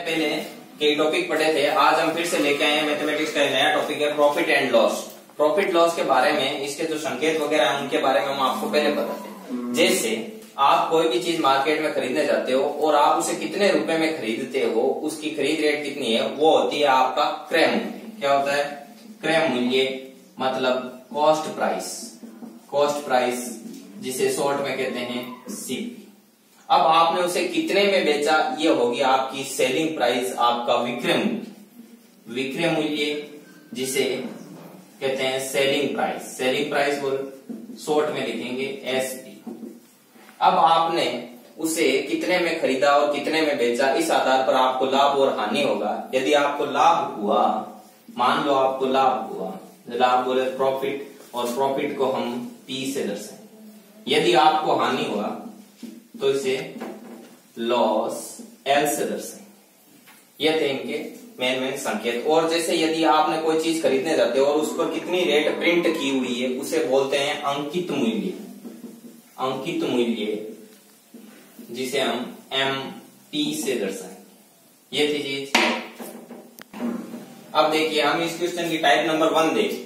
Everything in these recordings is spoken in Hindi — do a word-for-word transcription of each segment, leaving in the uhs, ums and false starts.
पहले कई टॉपिक पढ़े थे, आज हम फिर से लेके आए हैं मैथमेटिक्स का नया टॉपिक है profit and loss. Profit loss के बारे में, इसके जो संकेत वगैरह हैं उनके बारे में हम आपको पहले बताते। जैसे आप कोई भी चीज मार्केट में खरीदने जाते हो और आप उसे कितने रुपए में खरीदते हो, उसकी खरीद रेट कितनी है, वो होती है आपका क्रय मूल्य। क्या होता है? क्रय मूल्य मतलब कॉस्ट प्राइस। कॉस्ट प्राइस जिसे शॉर्ट में कहते हैं सीपी। अब आपने उसे कितने में बेचा, ये होगी आपकी सेलिंग प्राइस, आपका विक्रय मूल्य। विक्रय मूल्य जिसे कहते हैं सेलिंग प्राइस। सेलिंग प्राइस बोल शॉर्ट में लिखेंगे एसपी। अब आपने उसे कितने में खरीदा और कितने में बेचा, इस आधार पर आपको लाभ और हानि होगा। यदि आपको लाभ हुआ, मान लो आपको लाभ हुआ, लाभ बोले प्रॉफिट, और प्रॉफिट को हम पी से दर्शाएं। यदि आपको हानि हुआ तो इसे लॉस एल से दर्शाएं। ये थे इनके मेन मेन संकेत। और जैसे यदि आपने कोई चीज खरीदने जाते हो और उस पर कितनी रेट प्रिंट की हुई है, उसे बोलते हैं अंकित मूल्य। अंकित मूल्य जिसे हम एम पी से दर्शाएंगे। ये थी चीज। अब देखिए हम इस क्वेश्चन की टाइप नंबर वन देखिए।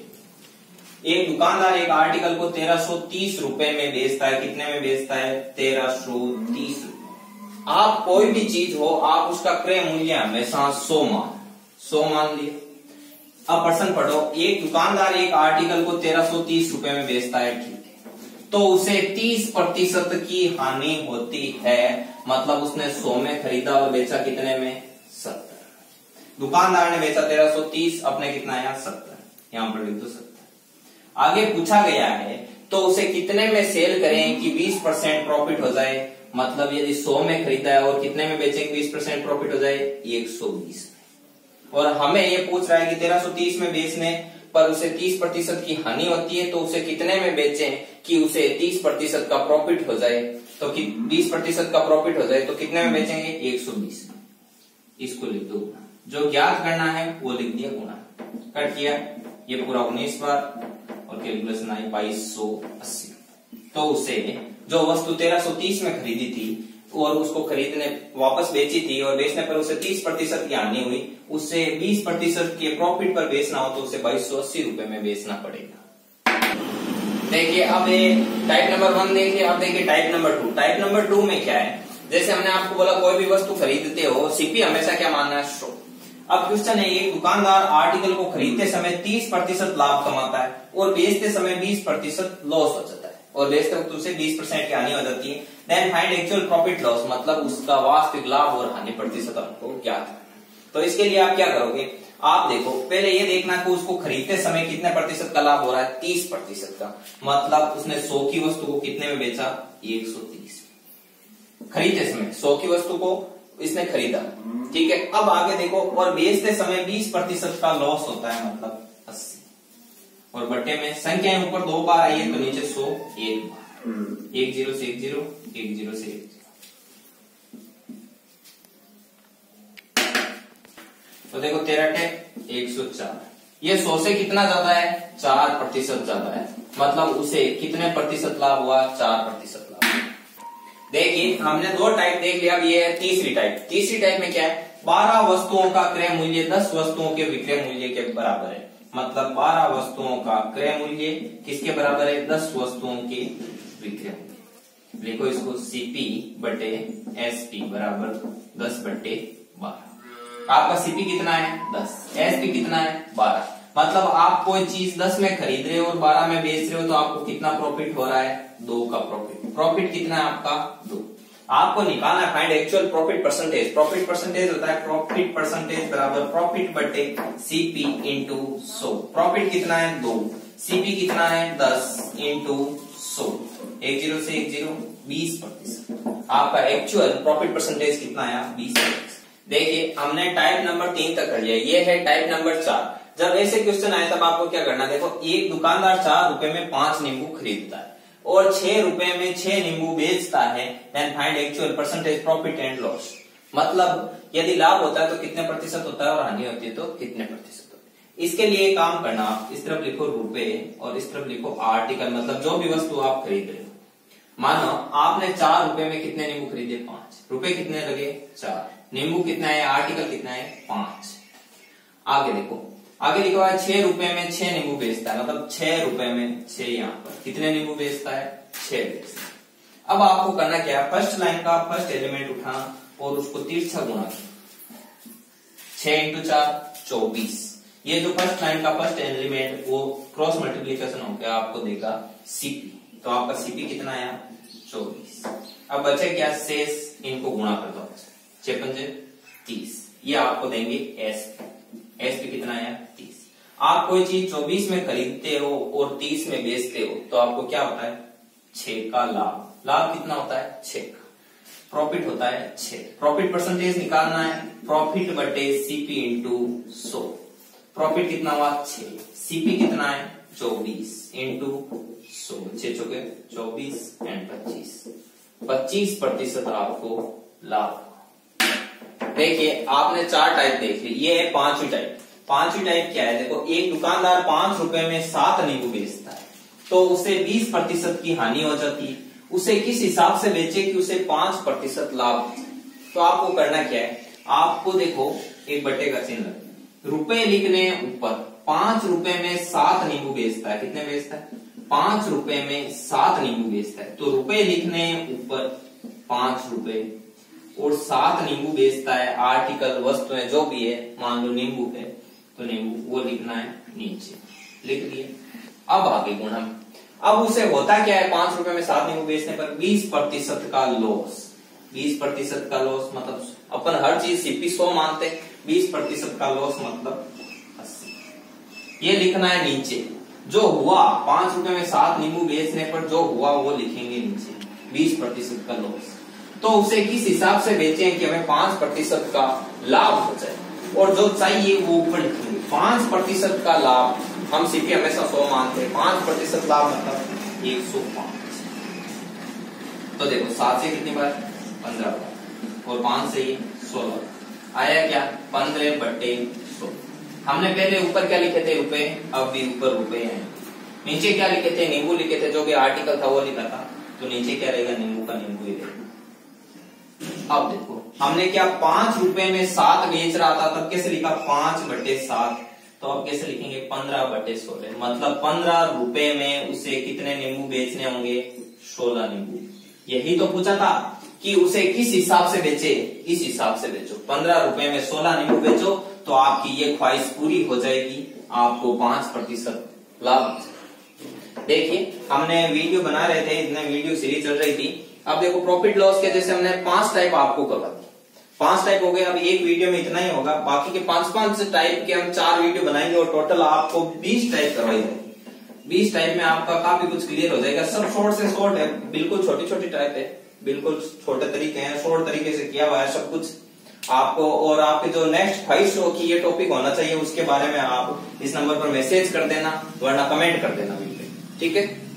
एक दुकानदार एक आर्टिकल को तेरह सौ तीस रुपए में बेचता है। कितने में बेचता है? तेरह सौ तीस रुपए। आप कोई भी चीज हो, आप उसका क्रय मूल्य हमेशा सौ मान सौ मान लिया। अब प्रश्न पढ़ो, एक दुकानदार एक आर्टिकल को तेरह सौ तीस रुपए में बेचता है, ठीक है, तो उसे तीस प्रतिशत की हानि होती है। मतलब उसने सौ में खरीदा और बेचा कितने में? सत्तर। दुकानदार ने बेचा तेरह सौ तीस, अपने कितना आया? सत्तर। यहां पर लिख दो सत्तर। आगे पूछा गया है तो उसे कितने में सेल करें कि बीस परसेंट प्रॉफिट हो जाए। मतलब यदि सौ में खरीदा है और कितने में बेचेंगे बीस परसेंट प्रॉफिट हो जाए? एक सौ बीस में। और हमें ये पूछ रहा है कि तेरह सौ तीस में बेचने पर उसे तीस प्रतिशत की हानि होती है, तो उसे कितने में बेचें कि उसे तीस प्रतिशत का प्रॉफिट हो जाए। तो बीस प्रतिशत का प्रॉफिट हो जाए तो कितने में बेचेंगे? एक सौ बीस में। इसको लिख दो गुना। जो ज्ञात करना है वो लिख दिया गुना। कट किया, ये पूरा उन्नीस बार और कैलकुलेशन आई बाईस सौ अस्सी। तो उसे जो वस्तु तेरह सौ तीस में खरीदी थी और उसको खरीदने वापस बेची थी और बेचने पर उसे तीस प्रतिशत की हानि हुई, उसे बीस प्रतिशत के प्रॉफिट पर बेचना हो तो उसे बाईस सौ अस्सी रुपए में बेचना पड़ेगा। देखिए अब ये टाइप नंबर वन देखिए। अब देखिए type number two. Type number two में क्या है? जैसे हमने आपको बोला कोई भी वस्तु खरीदते हो, सीपी हमेशा क्या मानना है? सौ। अब क्वेश्चन है, एक दुकानदार आर्टिकल को खरीदते समय तीस प्रतिशत लाभ कमाता है और बेचते समय बीस प्रतिशत लॉस हो जाता है, और बेचते वक्त उसे बीस परसेंट की हानि हो जाती है। Then find actual profit loss, मतलब उसका वास्तविक लाभ और हानि प्रतिशत हमको ज्ञात करना। तो इसके लिए आप क्या करोगे? आप देखो, पहले ये देखना कि उसको खरीदते समय कितने प्रतिशत का लाभ हो रहा है? तीस प्रतिशत का। मतलब उसने सौ की वस्तु को कितने में बेचा? एक सौ तीस। खरीदते समय सौ की वस्तु को इसने खरीदा, ठीक है। अब आगे देखो, और बेचते समय बीस प्रतिशत का लॉस होता है, मतलब अस्सी। और बट्टे में संख्याएं ऊपर दो बार आई है तो नीचे सौ एक बार। एक जीरो से एक जीरो, एक जीरो से एक जीरो। तो देखो तेरह टे एक सौ चार। ये सौ से कितना ज्यादा है? चार प्रतिशत ज्यादा है। मतलब उसे कितने प्रतिशत लाभ हुआ? चार प्रतिशत लाभ। देखिए हमने दो टाइप देख लिया। अब ये है तीसरी टाइप। तीसरी टाइप में क्या है? बारह वस्तुओं का क्रय मूल्य दस वस्तुओं के विक्रय मूल्य के बराबर है। मतलब बारह वस्तुओं का क्रय मूल्य किसके बराबर है? दस वस्तुओं के विक्रय मूल्य। लिखो इसको, सीपी बटे एसपी बराबर दस बटे बारह। आपका सीपी कितना है? दस। एसपी कितना है? बारह। मतलब आप कोई चीज दस में खरीद रहे हो और बारह में बेच रहे हो, तो आपको कितना प्रॉफिट हो रहा है? दो का प्रॉफिट। प्रॉफिट कितना है आपका? दो। आपको निकालना है find actual profit percentage. Profit percentage होता है प्रॉफिट परसेंटेज बराबर प्रॉफिट बटे सीपी इंटू सौ। प्रॉफिट कितना है? दो। सीपी कितना है? दस इंटू सौ। एक जीरो से एक जीरो, बीस प्रतिशत। आपका एक्चुअल प्रॉफिट परसेंटेज कितना आया? बीस प्रतिशत। देखिए हमने टाइप नंबर तीन तक कर लिया। ये है टाइप नंबर चार। जब ऐसे क्वेश्चन आए तब आपको क्या करना? देखो, एक दुकानदार चार रुपए में पांच नींबू खरीदता है और छह रुपए में छह नींबू बेचता है। Then find actual percentage profit and loss. मतलब यदि लाभ होता है तो कितने प्रतिशत होता है और हानि होती है तो कितने प्रतिशत होती है। इसके लिए काम करना, आप इस तरफ लिखो रुपए और इस तरफ लिखो आर्टिकल, मतलब जो भी वस्तु आप खरीद रहे हो। मानो आपने चार रुपए में कितने नींबू खरीदे? पांच। रुपए कितने लगे? चार। नींबू कितना है, आर्टिकल कितना है, पांच। आगे देखो, आगे लिखा हुआ है छह रुपए में छह नींबू बेचता है, मतलब छह रुपए में छह, यहाँ पर कितने नींबू बेचता है, छह बेचता है। अब आपको करना क्या है, फर्स्ट लाइन का फर्स्ट एलिमेंट उठाना और उसको तिरछा गुणा करना, छह इंटू चार चौबीस। ये जो फर्स्ट लाइन का फर्स्ट एलिमेंट वो क्रॉस मल्टीप्लीकेशन हो गया, आपको देगा सीपी। तो आपका सीपी कितना आया, चौबीस। अब बचे क्या, शेष, इनको गुणा कर दो, छह पंजे तीस, ये आपको देंगे एस। एस पे कितना आया, तीस। आप कोई चीज चौबीस में खरीदते हो और तीस में बेचते हो तो आपको क्या होता है, छह का लाभ। लाभ कितना होता है, छह का। प्रॉफिट होता है छह। प्रॉफिट परसेंटेज निकालना है, प्रॉफिट बटे सीपी इंटू सौ। प्रॉफिट कितना हुआ, छह। सीपी कितना है, चौबीस इंटू सौ, छह चौके चौबीस एंड पच्चीस, पच्चीस प्रतिशत आपको लाभ। देखिए आपने चार टाइप देख ली, ये है पांचवी टाइप। पांचवी टाइप क्या है, देखो एक दुकानदार पांच रुपए में सात नींबू बेचता है तो उसे बीस प्रतिशत की हानि हो जाती है। उसे किस हिसाब से बेचे कि उसे पांच प्रतिशत लाभ हो। तो आपको करना क्या है, आपको देखो एक बटे का चिन्ह, रुपए लिखने ऊपर, पांच रुपए में सात नींबू बेचता है, कितने बेचता है, पांच रुपए में सात नींबू बेचता है। तो रुपए लिखने ऊपर पांच रुपए और सात नींबू बेचता है, आर्टिकल वस्तुएं जो भी है, मान लो नींबू है तो नींबू वो लिखना है नीचे, लिख दिए। अब आगे गुणा, अब उसे होता क्या है, पांच रुपए में सात नींबू बेचने पर बीस प्रतिशत का लॉस। बीस प्रतिशत का लॉस मतलब अपन हर चीज सीपी सौ मानते, बीस प्रतिशत का लॉस मतलब अस्सी। ये लिखना है नीचे, जो हुआ पांच रुपए में सात नींबू बेचने पर जो हुआ वो लिखेंगे नीचे, बीस प्रतिशत का लॉस। तो उसे किस हिसाब से बेचें कि हमें पांच प्रतिशत का लाभ हो जाए, और जो चाहिए वो ऊपर लिखेंगे। पांच प्रतिशत का लाभ, हम सीपी हमेशा सौ मानते हैं, पांच प्रतिशत लाभ मतलब एक सौ पांच। तो देखो सात से कितनी बार, पंद्रह बार, और पांच से ये सोलह, आया क्या, पंद्रह बट्टे सौ। हमने पहले ऊपर क्या लिखे थे, रुपए, अब भी ऊपर रुपए हैं। नीचे क्या लिखे थे, नींबू लिखे थे, जो भी आर्टिकल था वो लिखा था, तो नीचे क्या रहेगा, नींबू का नींबू ही रहेगा। अब देखो हमने क्या, पांच रुपए में सात बेच रहा था, तब कैसे लिखा, पांच बटे सात। तो अब कैसे लिखेंगे, पंद्रह बटे सोलह, मतलब पंद्रह रुपए में उसे कितने नींबू बेचने होंगे, सोलह नींबू। यही तो पूछा था कि उसे किस हिसाब से बेचे, इस हिसाब से बेचो। पंद्रह रुपए में सोलह नींबू बेचो तो आपकी ये ख्वाहिश पूरी हो जाएगी, आपको पांच प्रतिशत लाभ। देखिए हमने वीडियो बना रहे थे, इतने वीडियो सीरीज चल रही थी। अब देखो प्रॉफिट लॉस के जैसे हमने पांच टाइप आपको करवा दी, पांच टाइप हो गए। अब एक वीडियो में इतना ही होगा, बाकी के पांच पांच टाइप के हम चार वीडियो बनाएंगे और टोटल आपको बीस टाइप करवाई जाएगी। बीस टाइप में आपका काफी कुछ क्लियर हो जाएगा। सब शॉर्ट से शॉर्ट है, बिल्कुल छोटी छोटी टाइप है, बिल्कुल छोटे तरीके हैं, शॉर्ट तरीके से किया हुआ है सब कुछ आपको। और आपके जो नेक्स्ट ख्वाहिश हो कि ये टॉपिक होना चाहिए, उसके बारे में आप इस नंबर पर मैसेज कर देना, वरना कमेंट कर देना वीडियो, ठीक है।